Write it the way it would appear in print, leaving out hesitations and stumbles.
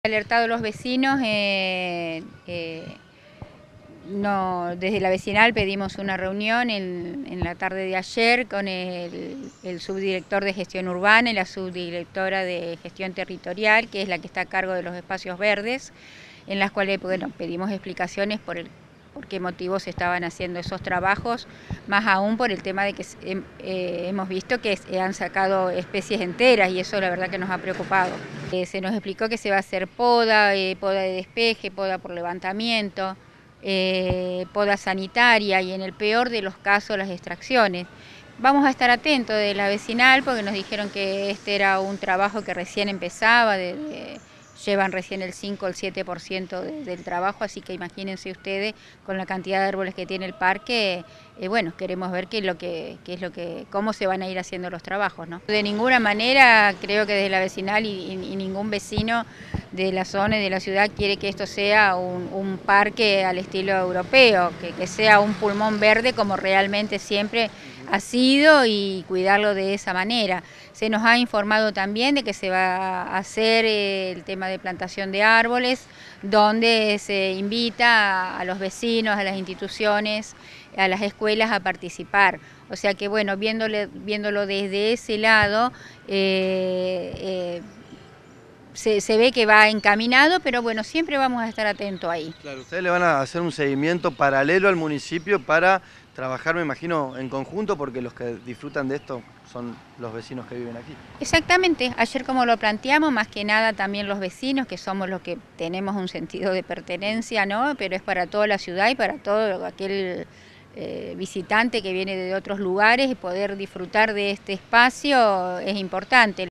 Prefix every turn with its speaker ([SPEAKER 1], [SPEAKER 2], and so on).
[SPEAKER 1] Alertado a los vecinos, desde la vecinal pedimos una reunión en la tarde de ayer con el subdirector de gestión urbana y la subdirectora de gestión territorial, que es la que está a cargo de los espacios verdes, en las cuales pedimos explicaciones por qué motivos se estaban haciendo esos trabajos, más aún por el tema de que hemos visto que han sacado especies enteras y eso la verdad que nos ha preocupado. Se nos explicó que se va a hacer poda, poda de despeje, poda por levantamiento, poda sanitaria y en el peor de los casos las extracciones. Vamos a estar atentos de la vecinal porque nos dijeron que este era un trabajo que recién empezaba, llevan recién el 5 o el 7% del trabajo, así que imagínense ustedes con la cantidad de árboles que tiene el parque, bueno, queremos ver cómo se van a ir haciendo los trabajos, ¿no? De ninguna manera creo que desde la vecinal y ningún vecino de la zona y de la ciudad quiere que esto sea un parque al estilo europeo, que sea un pulmón verde como realmente siempre ha sido y cuidarlo de esa manera. Se nos ha informado también de que se va a hacer el tema de plantación de árboles, donde se invita a los vecinos, a las instituciones, a las escuelas a participar. O sea que bueno, viéndolo desde ese lado, se ve que va encaminado, pero bueno, siempre vamos a estar atentos ahí.
[SPEAKER 2] Claro, ustedes le van a hacer un seguimiento paralelo al municipio para trabajar, me imagino, en conjunto, porque los que disfrutan de esto son los vecinos que viven aquí.
[SPEAKER 1] Exactamente, ayer como lo planteamos, más que nada también los vecinos, que somos los que tenemos un sentido de pertenencia, ¿no? Pero es para toda la ciudad y para todo aquel visitante que viene de otros lugares, y poder disfrutar de este espacio es importante.